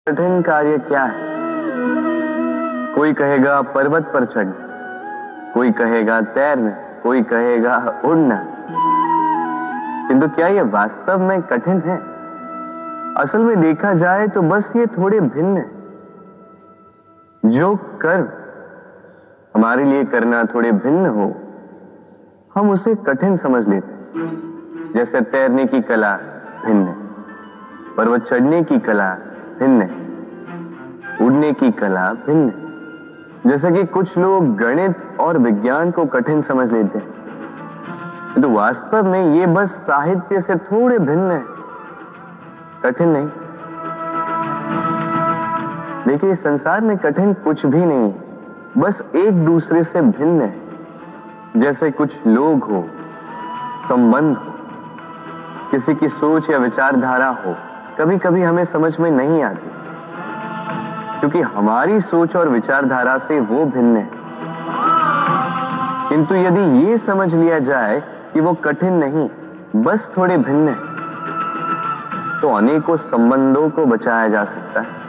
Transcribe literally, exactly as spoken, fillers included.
कठिन कार्य क्या है? कोई कहेगा पर्वत पर चढ़ना, कोई कहेगा तैरना, कोई कहेगा उड़ना। किंतु क्या यह वास्तव में कठिन है? असल में देखा जाए तो बस ये थोड़े भिन्न है। जो कर्म हमारे लिए करना थोड़े भिन्न हो, हम उसे कठिन समझ लेते हैं। जैसे तैरने की कला भिन्न है, पर्वत चढ़ने की कला भिन्न है, उड़ने की कला भिन्न है। जैसे कि कुछ लोग गणित और विज्ञान को कठिन समझ लेते हैं, तो वास्तव में ये बस साहित्य से थोड़े भिन्न है, कठिन नहीं। देखिए, इस संसार में कठिन कुछ भी नहीं है, बस एक दूसरे से भिन्न है। जैसे कुछ लोग हो, संबंध हो, किसी की सोच या विचारधारा हो, कभी कभी हमें समझ में नहीं आती, क्योंकि हमारी सोच और विचारधारा से वो भिन्न है। किंतु यदि ये समझ लिया जाए कि वो कठिन नहीं, बस थोड़े भिन्न है, तो अनेकों संबंधों को बचाया जा सकता है।